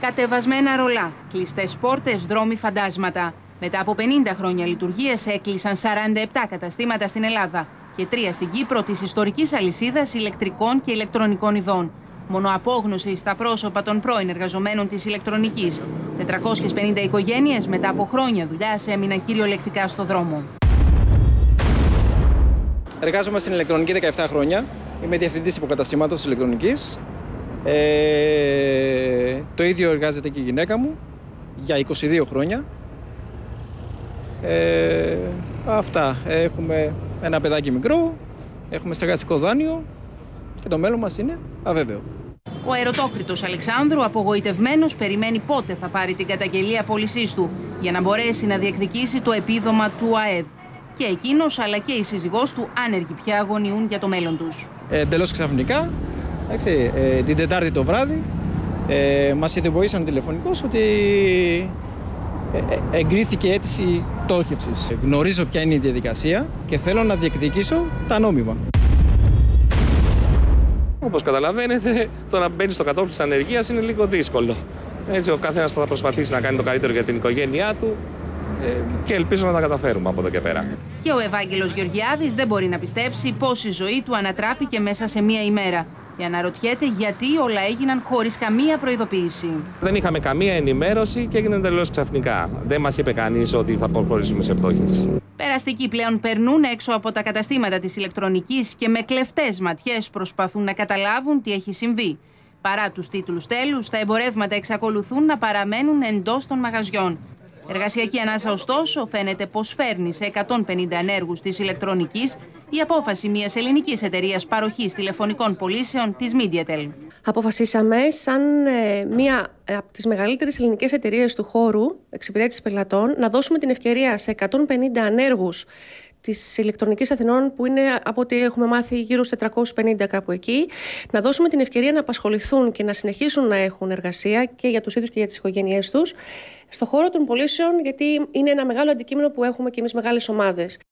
Κατεβασμένα ρολά, κλειστές πόρτες, δρόμοι φαντάσματα. Μετά από 50 χρόνια λειτουργίας έκλεισαν 47 καταστήματα στην Ελλάδα και 3 στην Κύπρο της ιστορικής αλυσίδας ηλεκτρικών και ηλεκτρονικών ειδών. Μόνο απόγνωση στα πρόσωπα των πρώην εργαζομένων της ηλεκτρονικής. 450 οικογένειες μετά από χρόνια δουλειάς έμειναν κυριολεκτικά στο δρόμο. Εργάζομαι στην ηλεκτρονική 17 χρόνια. Είμαι διευθυντής υποκαταστήματος της ηλεκτρονικής. Το ίδιο εργάζεται και η γυναίκα μου για 22 χρόνια. Αυτά. Έχουμε ένα παιδάκι μικρό, έχουμε στεγαστικό δάνειο και το μέλλον μας είναι αβέβαιο. Ο αεροτόκριτος Αλεξάνδρου, απογοητευμένος, περιμένει πότε θα πάρει την καταγγελία πώλησής του για να μπορέσει να διεκδικήσει το επίδομα του ΑΕΔ. Και εκείνος αλλά και η σύζυγός του άνεργοι πια αγωνιούν για το μέλλον τους. Εντελώς ξαφνικά, την Τετάρτη το βράδυ, μας ειδοποίησαν τηλεφωνικώς ότι εγκρίθηκε αίτηση πτώχευσης. Γνωρίζω ποια είναι η διαδικασία και θέλω να διεκδικήσω τα νόμιμα. Όπως καταλαβαίνετε, το να μπαίνει στο κατόφλι της ανεργίας είναι λίγο δύσκολο. Έτσι, ο καθένας θα προσπαθήσει να κάνει το καλύτερο για την οικογένειά του και ελπίζω να τα καταφέρουμε από εδώ και πέρα. Και ο Ευάγγελος Γεωργιάδης δεν μπορεί να πιστέψει πως η ζωή του ανατράπηκε μέσα σε μία ημέρα. Και αναρωτιέται γιατί όλα έγιναν χωρίς καμία προειδοποίηση. Δεν είχαμε καμία ενημέρωση και έγινε εντελώς ξαφνικά. Δεν μας είπε κανείς ότι θα προχωρήσουμε σε πτώχευση. Περαστικοί πλέον περνούν έξω από τα καταστήματα της ηλεκτρονικής και με κλεφτές ματιές προσπαθούν να καταλάβουν τι έχει συμβεί. Παρά τους τίτλους τέλους, τα εμπορεύματα εξακολουθούν να παραμένουν εντός των μαγαζιών. Εργασιακή ανάσα, ωστόσο, φαίνεται πως φέρνει σε 150 ανέργους της ηλεκτρονικής η απόφαση μιας ελληνικής εταιρείας παροχής τηλεφωνικών πωλήσεων, της MediaTel. Αποφασίσαμε, σαν μία από τις μεγαλύτερες ελληνικές εταιρείες του χώρου εξυπηρέτησης πελατών, να δώσουμε την ευκαιρία σε 150 ανέργους της ηλεκτρονικής Αθηνών, που είναι, από ό,τι έχουμε μάθει, γύρω στους 450 κάπου εκεί, να δώσουμε την ευκαιρία να απασχοληθούν και να συνεχίσουν να έχουν εργασία και για τους ίδιους και για τις οικογένειές τους στο χώρο των πωλήσεων, γιατί είναι ένα μεγάλο αντικείμενο που έχουμε και εμείς μεγάλες ομάδες.